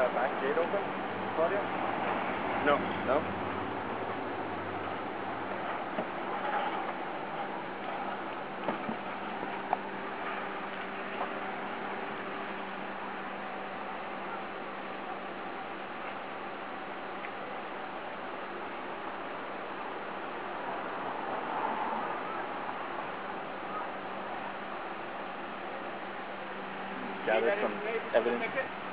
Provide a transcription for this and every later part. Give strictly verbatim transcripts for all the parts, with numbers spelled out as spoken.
that back gate open, Claudia? No. No? Gather some evidence.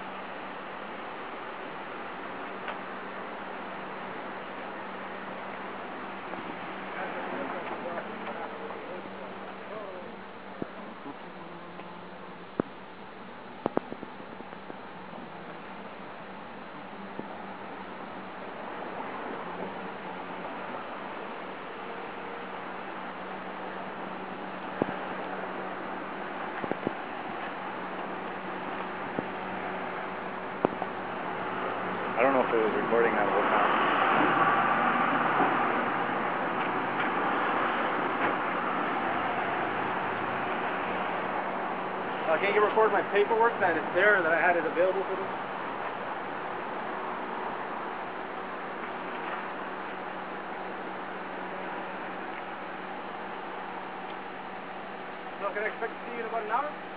I don't know if it was recording that whole time. Uh, can you record my paperwork that it's there, that I had it available for them? So can I expect to see you in about an hour?